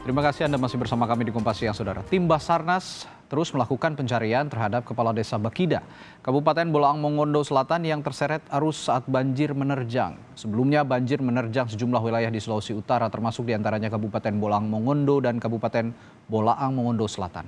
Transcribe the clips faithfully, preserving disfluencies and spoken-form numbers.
Terima kasih Anda masih bersama kami di Kompas Siang, Saudara. Tim Basarnas terus melakukan pencarian terhadap Kepala Desa Bakida, Kabupaten Bolaang Mongondo Selatan yang terseret arus saat banjir menerjang. Sebelumnya banjir menerjang sejumlah wilayah di Sulawesi Utara, termasuk diantaranya Kabupaten Bolaang Mongondo dan Kabupaten Bolaang Mongondo Selatan.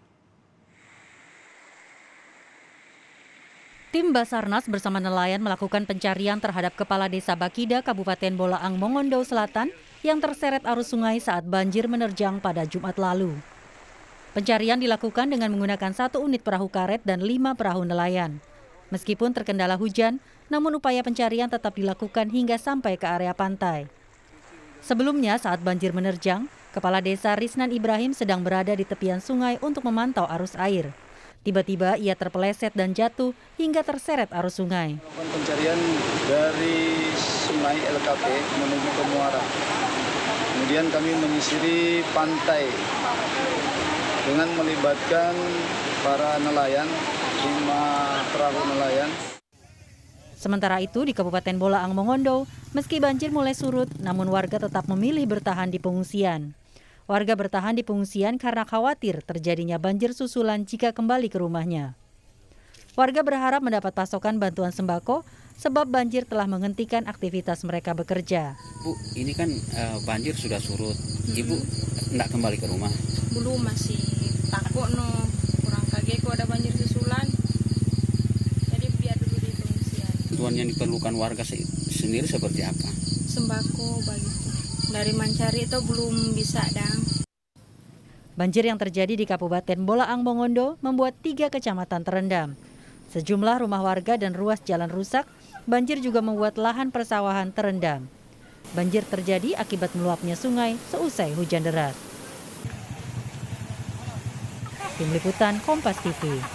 Tim Basarnas bersama nelayan melakukan pencarian terhadap Kepala Desa Bakida, Kabupaten Bolaang Mongondo Selatan yang terseret arus sungai saat banjir menerjang pada Jumat lalu. Pencarian dilakukan dengan menggunakan satu unit perahu karet dan lima perahu nelayan. Meskipun terkendala hujan, namun upaya pencarian tetap dilakukan hingga sampai ke area pantai. Sebelumnya saat banjir menerjang, Kepala Desa Risnan Ibrahim sedang berada di tepian sungai untuk memantau arus air. Tiba-tiba ia terpeleset dan jatuh hingga terseret arus sungai. Pencarian dari Sungai L K P menuju ke Muara. Kemudian kami menyisiri pantai dengan melibatkan para nelayan, lima perahu nelayan. Sementara itu di Kabupaten Bolaang Mongondo, meski banjir mulai surut, namun warga tetap memilih bertahan di pengungsian. Warga bertahan di pengungsian karena khawatir terjadinya banjir susulan jika kembali ke rumahnya. Warga berharap mendapat pasokan bantuan sembako sebab banjir telah menghentikan aktivitas mereka bekerja. Bu, ini kan uh, banjir sudah surut. Ibu enggak kembali ke rumah? Belum, masih takut no, kurang kaget kok ada banjir susulan. Jadi biar dulu di pengungsian. Bantuan yang diperlukan warga sendiri seperti apa? Sembako begitu. Dari mencari itu belum bisa, Dang. Banjir yang terjadi di Kabupaten Bolaang Mongondo membuat tiga kecamatan terendam. Sejumlah rumah warga dan ruas jalan rusak, banjir juga membuat lahan persawahan terendam. Banjir terjadi akibat meluapnya sungai seusai hujan deras. Tim Liputan Kompas T V.